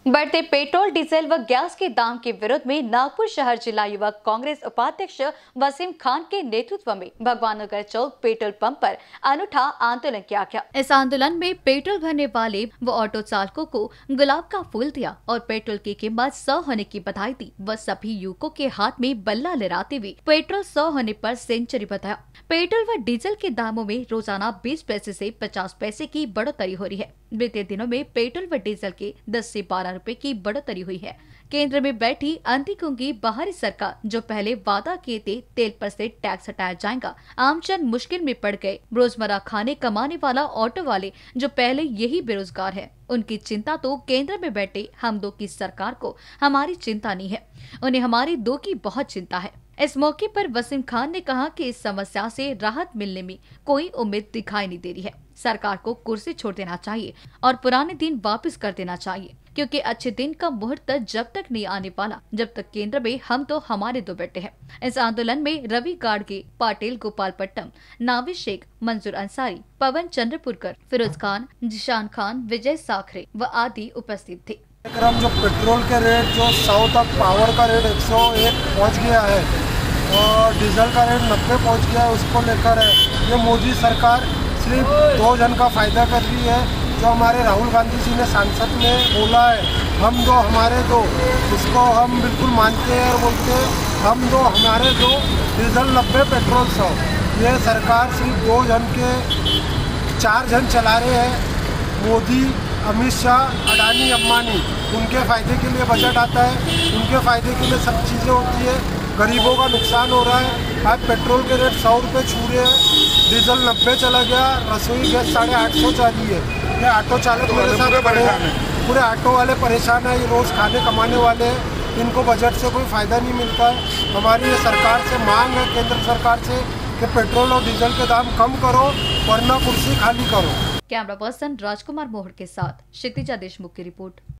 बढ़ते petrol, diesel व gas के दाम के विरोध में नागपुर शहर जिला युवक कांग्रेस उपाध्यक्ष वसीम खान के नेतृत्व में भगवान नगर चौक पेट्रोल पंप पर अनूठा आंदोलन किया गया। इस आंदोलन में पेट्रोल भरने वाले व ऑटो चालकों को गुलाब का फूल दिया और पेट्रोल की कीमत 100 होने की बधाई दी व सभी युवकों के हाथ में बल्ला लहराते हुए पेट्रोल 100 होने पर सेंचुरी बताया। पेट्रोल व डीजल के दामों में रोजाना 20 पैसे से 50 पैसे की बढ़ोतरी हो रही है। बीते दिनों में पेट्रोल व डीजल के 10 से 12 रुपए की बढ़ोतरी हुई है। केंद्र में बैठी अंधी गुंगी बाहरी सरकार जो पहले वादा किए थे तेल पर से टैक्स हटाया जाएगा, आमजन मुश्किल में पड़ गए। रोजमर्रा खाने कमाने वाला ऑटो वाले जो पहले यही बेरोजगार है, उनकी चिंता तो केंद्र में बैठे हम दो की सरकार को हमारी चिंता नहीं है, उन्हें हमारी दो की बहुत चिंता है। इस मौके पर वसीम खान ने कहा कि इस समस्या से राहत मिलने में कोई उम्मीद दिखाई नहीं दे रही है। सरकार को कुर्सी छोड़ देना चाहिए और पुराने दिन वापस कर देना चाहिए, क्योंकि अच्छे दिन का मुहूर्त जब तक नहीं आने वाला जब तक केंद्र में हम तो हमारे दो बैठे हैं। इस आंदोलन में रवि गाड़गे, पाटिल गोपालपट्टम, नाविद शेख, मंजूर अंसारी, पवन चंद्रपुरकर, फिरोज खान, जिशान खान, विजय साखरे व आदि उपस्थित थे। जो पेट्रोल के रेट जो 100 तक, पावर का रेट 101 पहुँच गया है और डीजल का रेट 90 पहुँच गया है, उसको लेकर है ये मोदी सरकार सिर्फ 2 जन का फायदा कर रही है। जो हमारे राहुल गांधी जी ने सांसद में बोला है हम दो हमारे दो, इसको हम बिल्कुल मानते हैं और बोलते हैं हम दो हमारे दो, डीजल 90 पेट्रोल 100। ये सरकार सिर्फ 2 जन के 4 जन चला रहे हैं। मोदी, अमित शाह, अडानी, अंबानी, उनके फ़ायदे के लिए बजट आता है, उनके फ़ायदे के लिए सब चीज़ें होती है। गरीबों का नुकसान हो रहा है। आज पेट्रोल के रेट 100 रुपये छू रहे हैं, डीजल 90 चला गया, रसोई गैस 850 जा रही है। ये ऑटो चालक मेरे साथ परेशान है, पूरे ऑटो वाले परेशान है, ये रोज़ खाने कमाने वाले हैं, इनको बजट से कोई फ़ायदा नहीं मिलता है। हमारी ये सरकार से मांग है, केंद्र सरकार से, कि पेट्रोल और डीजल के दाम कम करो वरना कुर्सी खाली करो। कैमरा पर्सन राजकुमार मोहर के साथ क्षितिजा देशमुख की रिपोर्ट।